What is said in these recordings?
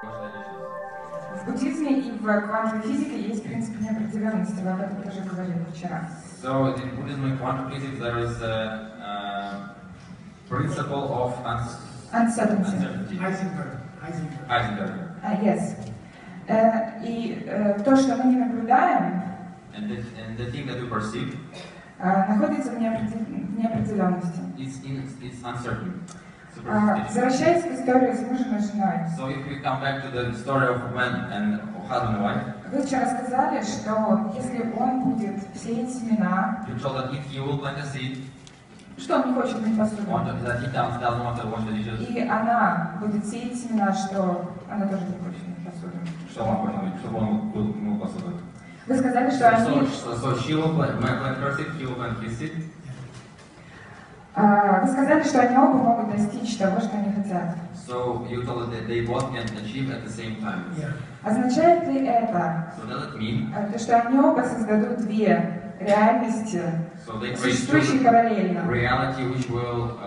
В буддизме и в квантовой физике есть принцип неопределенности, вы об этом тоже говорили вчера. So in Buddhism and quantum physics there is a principle of uncertainty. Heisenberg. Yes. И то, что мы не наблюдаем, and the thing that we perceive, находится в неопределенности. It's uncertain. Возвращаясь к истории с мужем и женой. So if we come back to the story of man and husband and wife, вы вчера сказали, что если он будет сеять семена, you told that if he will plant a seed, что он не хочет мыть посуду, that he doesn't want to wash the dishes, и она будет сеять семена, что она тоже не хочет мыть посуду. Чтобы он мыл посуду. Вы сказали, что они... So she will plant her seed, he will plant his seed. Вы сказали, что они оба могут достичь того, что они хотят. So you told that they both can achieve at the same time. Означает ли это, So does it mean, что они оба создадут две реальности, существующие параллельно? Reality which will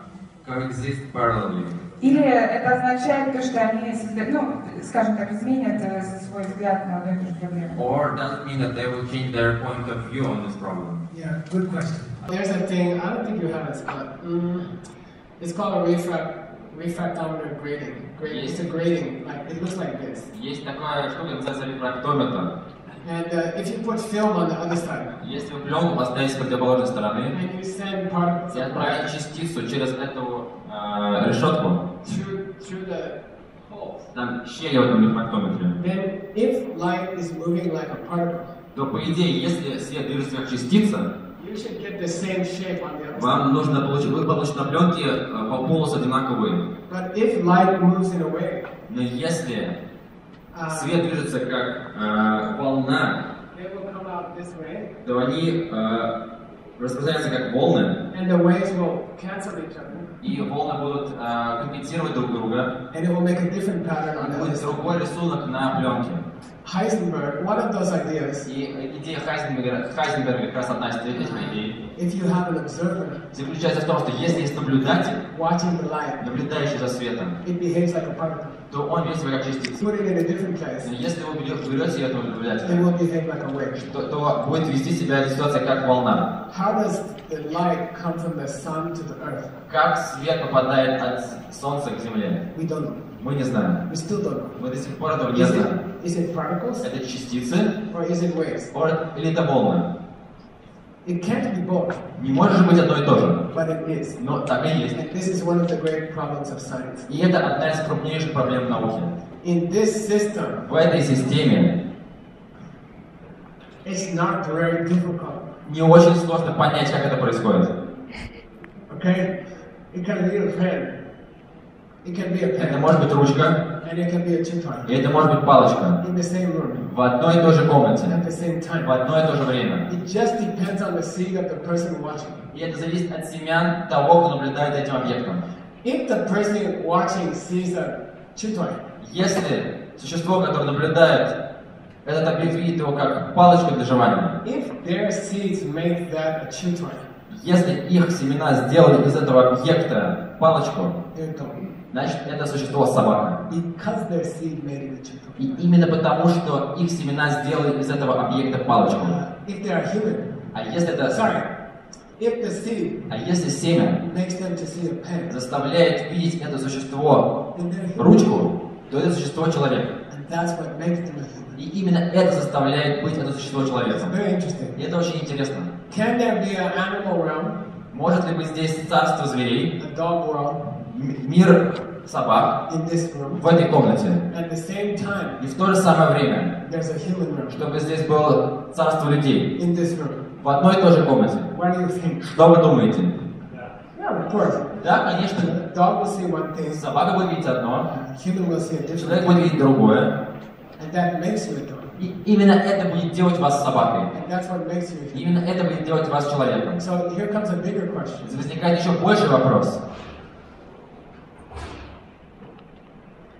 coexist parallelly. Или это означает то, что они скажем так, изменят свой взгляд на одну и ту же проблему? Or does it mean that they will change their point of view on this problem? Yeah, good question. There's a thing, I don't think you have it, Scott. It's called a refractometer grading. It's a grading, like it looks like this. Есть такая штука, называется рефрактометр. And if you put film on the other side, если вы пленку поставите с противоположной стороны, and you send particles и отправите частицу через эту решетку, through the holes, там щели в этом рефрактометре, then if light is moving like a particle, то по идее, если свет движется как частица, you should get the same shape on the other side. вам нужно получить, вы получите на пленке по полосу одинаковые. But if light moves in a way, но если свет движется как волна, they will come out this way, то они распространяются как волны, and the waves will cancel each other. И волны будут компенсировать друг друга. And it will make a different pattern on the other будет другой рисунок на пленке. Heisenberg, one of those ideas. И идея Хайзенберга как раз одна из этих идей. If you have an observer, заключается в том, что если есть наблюдатель, watching the light, наблюдающий за светом, it behaves like a particle. то он ведет себя как частица. Put it in a different place, но если вы берете этого наблюдателя, it will behave like a wave. то будет вести себя ситуация как волна. How does the light come from the sun to the earth? Как свет попадает от солнца к земле? We don't know. Мы не знаем. We still don't know. Мы до сих пор этого не знаем. Is it particles? Это частицы? Or is it waves? Или это волны? It can't be both. Не может быть одно и то же. But it is. Но так и есть. And this is one of the great problems of science. И это одна из крупнейших проблем науки. In this system, в этой системе it's not very difficult. Не очень сложно понять, как это происходит. Okay? It can be a pen. It can be a pen. Это может быть ручка. And it can be a chip-tune. И это может быть палочка. In the same room. В одной и той же комнате. At the same time. В одно и то же время. It just depends on the seed of the person watching. И это зависит от семян того, кто наблюдает за этим объектом. If the person watching sees a chip-tune, если существо, которое наблюдает этот объект, видит его как палочку для жевания, if their seeds make that a chip-tune, если их семена сделали из этого объекта палочку, значит, это существо собака. И именно потому, что их семена сделали из этого объекта палочку. А если это... А если семя заставляет видеть это существо ручку, то это существо человек. И именно это заставляет быть это существо человеком. И это очень интересно. Может ли быть здесь царство зверей, мир собак в этой комнате? И в то же самое время, чтобы здесь было царство людей в одной и той же комнате. Что вы думаете? Да, конечно. Собака будет видеть одно, человек будет видеть другое. И именно это будет делать вас собакой. Именно это будет делать вас человеком. Возникает еще больший вопрос.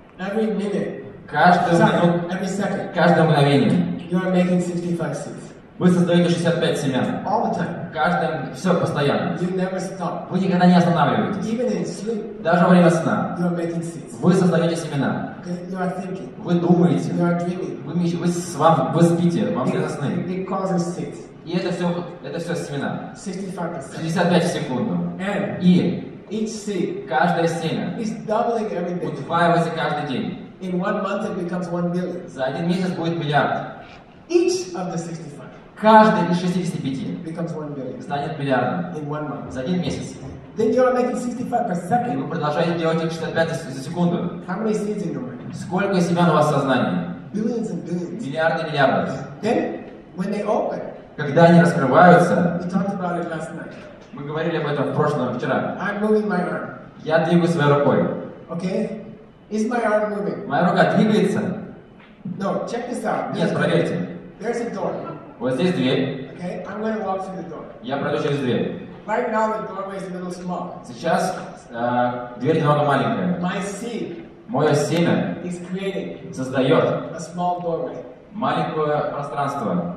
Каждое мгновение Вы создаете 65 семян. all the time. Каждым, все постоянно. You never stop. Вы никогда не останавливаетесь. Even in sleep, Даже во время сна. you are making seeds. Вы создаете семена. Okay? You are thinking. Вы думаете. You are dreaming. Вы спите, вам снятся сны. It causes seeds. И это все семена. 65%. 65 в секунду. And И each seed каждое семя is doubling every day. удваивается каждый день. In 1 month, it becomes 1 billion. За один месяц будет миллиард. Each of the 65 Каждый из 65 becomes 1 billion станет миллиардом. in 1 month. За один месяц. Then you are making 65 per И second. вы продолжаете делать их 65 за секунду. How many seeds in your mind? Сколько семян у вас в сознании? Billions and billions. Миллиарды миллиардов. Then, when they open, Когда они раскрываются, we talked about it last night. мы говорили об этом вчера. I'm moving my arm. Я двигаю своей рукой. Okay? Is my arm moving? Моя рука двигается? No, check this out. Нет, проверьте. There's a door. Вот здесь дверь. Okay? I'm going to walk through the door. Я пройду через дверь. Right now, the doorway is a little small. Сейчас дверь немного маленькая. My seed Мое семя is creating создает a small doorway. маленькое пространство.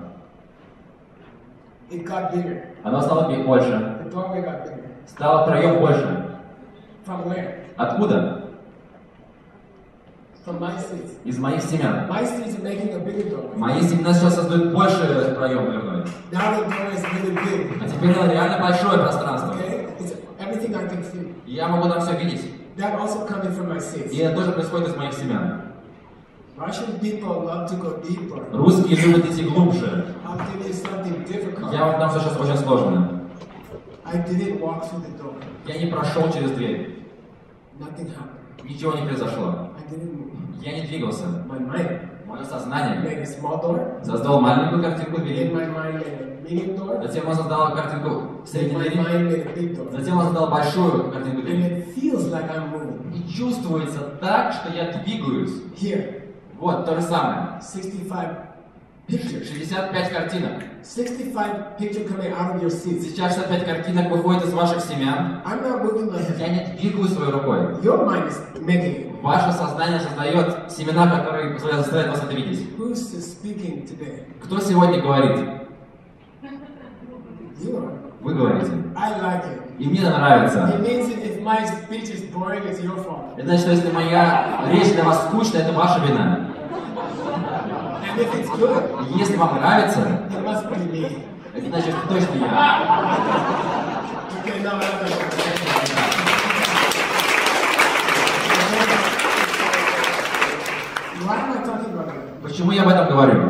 It got bigger. Оно стало больше. The doorway got bigger. Стало проем больше. From where? Откуда? From my seeds. Из моих семян. My seeds are making a bigger doorway. Мои семена сейчас создают больше проем дверной. Now the doorway is really big. А теперь это реально большое пространство. Okay? It's everything I can see. И я могу там все видеть. That also coming from my seeds. И это тоже происходит из моих семян. Russian people love to go deeper. Русские любят идти глубже. I'll give you something difficult. Я вам дам все сейчас очень сложно. I didn't walk through the door. Я не прошел через дверь. Nothing happened. Ничего не произошло. I didn't move. Я не двигался. My mind Мое сознание made a small door. создало маленькую картинку Then двери. my mind made a medium door. Затем он создал картинку Then средней my двери. mind made a big door. Затем он создал большую картинку And двери. it feels like I'm moving. И чувствуется так, что я двигаюсь. Here, Вот то же самое. 65 pictures. 65 картинок. 65 pictures coming out of your seeds. Сейчас 65 картинок выходит из ваших семян. I'm not moving my hand. Я не двигаю своей рукой. Your mind is making it. Ваше сознание создает семена, которые заставляют вас это видеть. Who's speaking today? Кто сегодня говорит? You are. Вы говорите. I like it. И мне это нравится. It means if my speech is boring, it's your fault. Это значит, что если моя речь для вас скучная, это ваша вина. And if it's good, И если вам нравится, it must be me. это значит, что точно я. Okay, now I understand. Why am I talking about it? Почему я об этом говорю?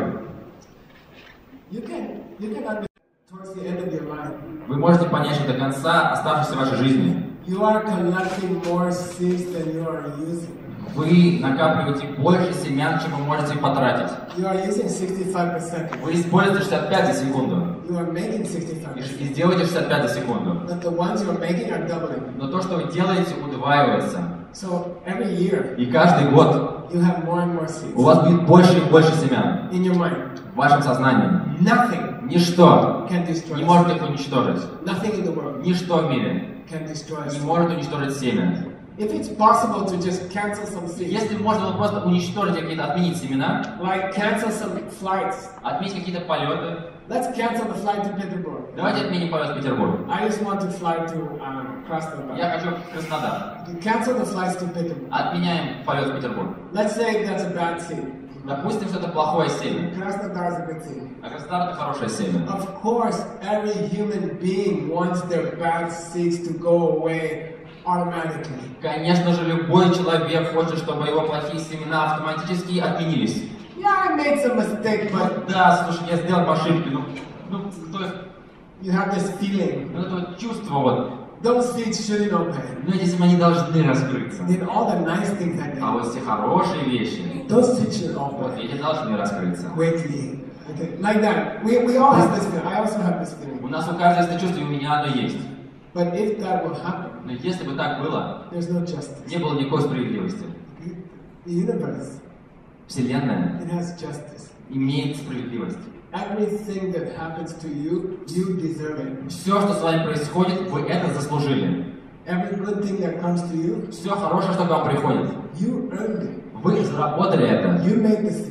You can understand towards the end of your life. Вы можете понять, что до конца оставшейся вашей жизни You are collecting more seeds than you are using. вы накапливаете больше семян, чем вы можете потратить. You are using 65 per second. Вы используете 65 за секунду. You are making 65 per second. И сделаете 65 за секунду. But the ones you are making are doubling. Но то, что вы делаете, удваивается. So every year, И каждый год you have more and more у seeds вас будет больше и больше семян in your mind. в вашем сознании. Nothing Ничто can destroy не us. может их уничтожить. Nothing in the world Ничто в мире can destroy us. не может уничтожить семя. If it's possible to just cancel some seeds, Если можно было просто уничтожить какие-то, отменить семена, like cancel some flights. отменить какие-то полеты. Let's cancel the flight to Petersburg. Давайте отменим полет в Петербург. I just want to fly to Krasnodar. Я хочу в Краснодар. Cancel the flights to Petersburg. Отменяем полет в Петербург. Let's say that's a bad seed. Допустим, что это плохое семя. Krasnodar is a good seed. А Краснодар это хорошее семя. Of course, every human being wants their bad seeds to go away automatically. Конечно же, любой человек хочет, чтобы его плохие семена автоматически отменились. Yeah, I made some mistake, but Да, слушай, я сделал ошибки. То есть, you have this feeling. это вот чувство вот. Those seeds shouldn't open. Но эти семена не должны раскрыться. Then all the nice things I А did, вот все хорошие вещи, those seeds should вот open эти должны раскрыться. quickly. Okay, like that. We all have this feeling. I also have this feeling. У нас у каждого это чувство, и у меня оно есть. But if that will happen, Но если бы так было, there's no justice. не было никакой справедливости. The universe, Вселенная it has justice. имеет справедливость. Everything that happens to you, you deserve it. Все, что с вами происходит, вы это заслужили. Every good thing that comes to you, Все хорошее, что к вам приходит, you earned it. вы заработали это. You made the seeds.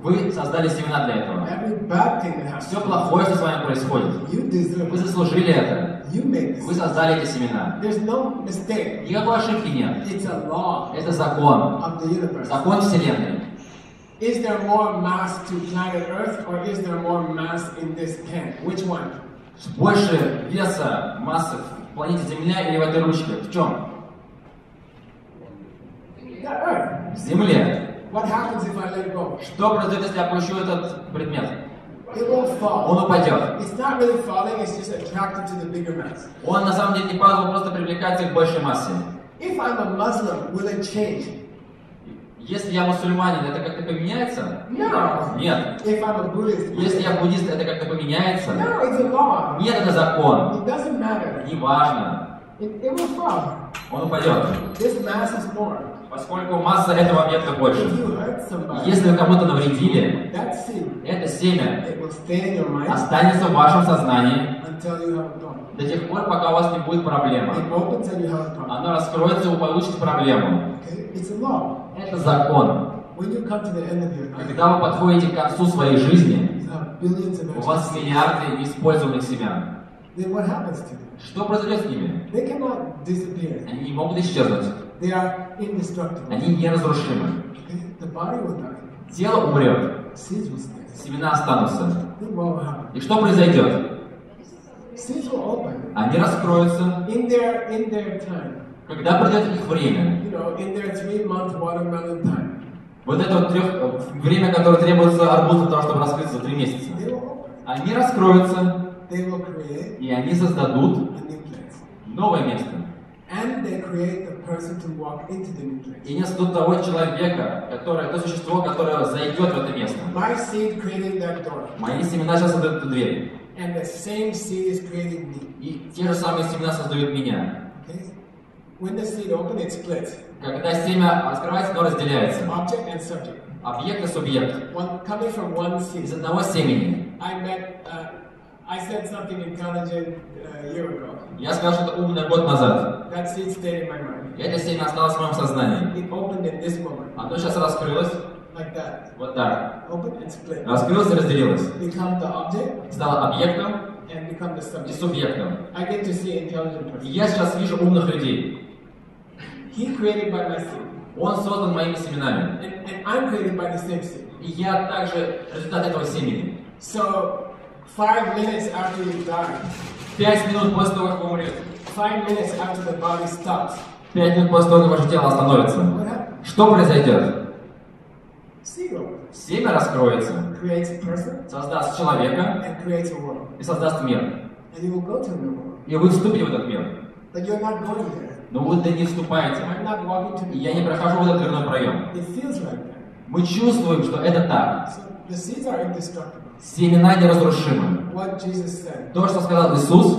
Вы создали семена для этого. Every bad thing that happens, Все плохое, что с вами происходит, you deserve вы it. заслужили это. You made Вы this. создали эти семена. There's no mistake. Никакой ошибки нет. It's a law Это закон. of the universe. Закон Вселенной. Is there more mass to planet Earth or is there more mass in this can? Which one? Больше веса, массы в планете Земля или в этой ручке? В чем? The Earth. В Земле. What happens if I let go? Что произойдет, если я опущу этот предмет? It will fall. Он упадет. It's not really falling, it's just attracted to the bigger mass. Он на самом деле не падал, он просто привлекается к большей массе. If I'm a Muslim, will it change? Если я мусульманин, это как-то поменяется? No. Нет. If I'm a Buddhist, Если я буддист, это как-то поменяется? no, it's a law. Нет, это закон. It doesn't matter. Неважно. It will fall. Он упадет. This mass is more. Поскольку масса этого объекта If больше. you hurt somebody, Если вы кому-то навредили, that seed, это семя it will stay in your mind останется в вашем сознании until you have a problem. до тех пор, пока у вас не будет проблемы. It opens and you have a problem. Оно раскроется, и вы получите проблему. Okay? It's a law. Это закон. When you come to the end of your life, Когда вы подходите к концу своей жизни, you have billions of у вас extra seeds. миллиарды неиспользованных семян. Then what happens to them? Что произойдет с ними? They cannot disappear. Они не могут исчезнуть. They are indestructible. Они неразрушимы. Okay? The body will die. Тело умрет, Seeds will stay. семена останутся. Then what will happen? И что произойдет? Seeds will open Они раскроются, in their time. когда придет их время. You know, in their 3-month watermelon time. Вот это вот время, которое требуется арбузу для того, чтобы раскрыться за 3 месяца. They will open. Они раскроются, They will create и они создадут a new place. новое место. And they create the person to walk into the new place. И они создадут того человека, то существо, которое зайдет в это место. My seed created that door. Мои семена сейчас создают эту дверь. And the same seed is creating me. И те же самые семена создают меня. Okay? When the seed opens, it splits. Когда семя открывается, оно разделяется. Object and subject. Объект и субъект. Coming from one Из seed. одного семени. I said something intelligent a year ago. Я сказал что-то умное год назад. That seed stayed in my mind. И это семя осталось в моем сознании. It opened in this moment. Оно сейчас раскрылось. Like that. Вот так. Open and split. Раскрылось и разделилось. Become the object Стало объектом and become the и subject. субъектом. I get to see intelligent И person. я сейчас вижу умных людей. He created by my seed. Он создан моими семенами. And I'm created by the same seed. И я также результат этого семени. So 5 minutes after you die, 5 минут после того, как вы умрете. 5 minutes after the body stops, 5 минут после того, как ваше тело остановится. what happens? Что произойдет? Seed opens, Семя раскроется, creates a person создаст человека and creates a world. и создаст мир. And you will go to a new world. И вы вступите в этот мир. But you're not going there. Но вы туда не вступаете. I'm not walking to И the я не прохожу в этот дверной проем. It feels like that. Мы чувствуем, что это так. So the seeds are indestructible. Семена неразрушимы. What Jesus said. То, что сказал Иисус,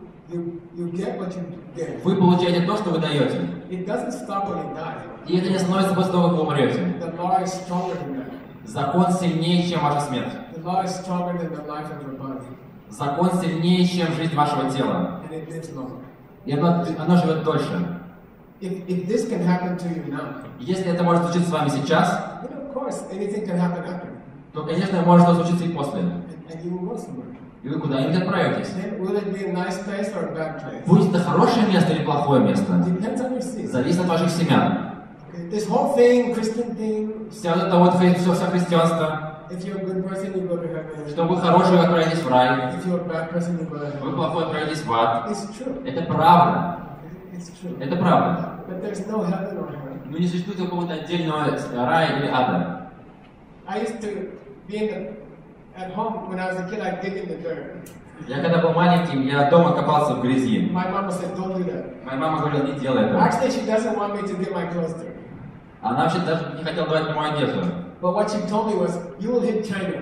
You get what you get. вы получаете то, что вы даете. It doesn't stop when you die. И это не становится после того, как вы умрете. The law is stronger than that. Закон сильнее, чем ваша смерть. The law is stronger than the life of your body. Закон сильнее, чем жизнь вашего тела. And it lives longer. И оно живет дольше. If this can happen to you now, Если это может случиться с вами сейчас, then of course anything can happen after. то, конечно, может что случиться и после. And you will go somewhere. И вы куда-нибудь отправитесь. Then will it be a nice place or a bad place? Будет это хорошее место или плохое место? Depends on your seed. Зависит от ваших семян. Okay, this whole thing, Christian thing, Вся вот это вот все христианство, if you're a good person, you go to heaven. что вы хороший, вы отправитесь в рай, If you're a bad person, you go to вы heaven. плохой, отправитесь в ад. It's true. Это правда. Okay? It's true. Это правда. But there's no heaven or hell. Но не существует какого-то отдельного рая или ада. I used to be at home when I was a kid. I'd dig in the dirt. Я когда был маленьким, я дома копался в грязи. My mama said, "Don't do that." Моя мама говорила, не делай этого. Actually, she doesn't want me to get my clothes dirty. Она вообще даже не хотела давать мне мою одежду. But what she told me was, "You will hit China.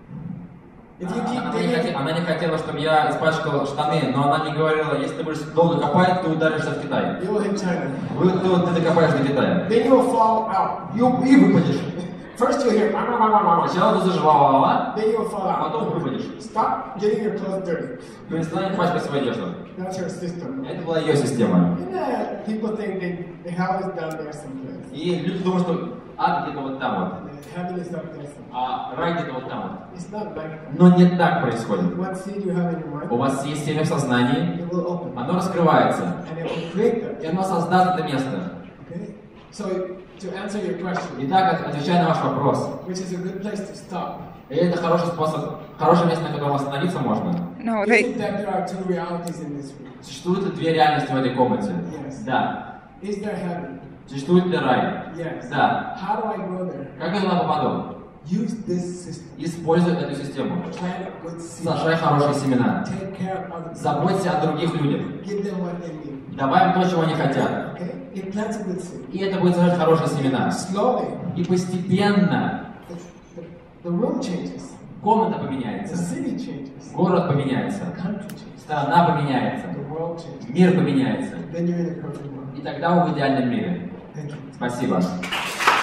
If you keep digging." Она не хотела, чтобы я испачкал штаны, но она мне говорила, если ты будешь долго копать, ты ударишься в Китай. You will hit China. Ты докопаешь до Китая. Then you will fall out. И выпадешь. First you'll hear, "Mama, mama, mama." Сначала ты заживала, Then you will fall а потом out. выпадешь. Stop getting your clothes dirty. Перестань пачкать свою одежду. That's her system. Это была ее система. And people think the hell is down there someplace. И люди думают, что ад где-то вот там вот. Heaven is up there. а рай где-то вот там. It's not like that. Но не так происходит. What seed you have in your mind, У вас есть семя в сознании, it will open. оно раскрывается, And it will create that. и оно создаст это место. Okay? So, to answer your question, Итак, отвечая на ваш вопрос, which is a good place to stop, и это хороший способ, хорошее место, на котором остановиться можно. No, is it that there are two realities in this room? Существуют ли две реальности в этой комнате? Yes. Да. Is there heaven? Существует ли рай? Yes. Да. How do I go there? Как я туда попаду? Use this system. Используй эту систему. Plant good seeds. Сажай хорошие семена. Take care of other people. Заботься о других людях. Give them what they need. Давай им то, чего они хотят. Okay? It plants a good seed. И это будет сажать хорошие семена. Slowly, И постепенно the room changes. комната The поменяется. city changes. Город поменяется. The country changes. Страна поменяется. The world changes. Мир поменяется. Then you're in a perfect world. И тогда вы в идеальном мире. Thank you. Спасибо.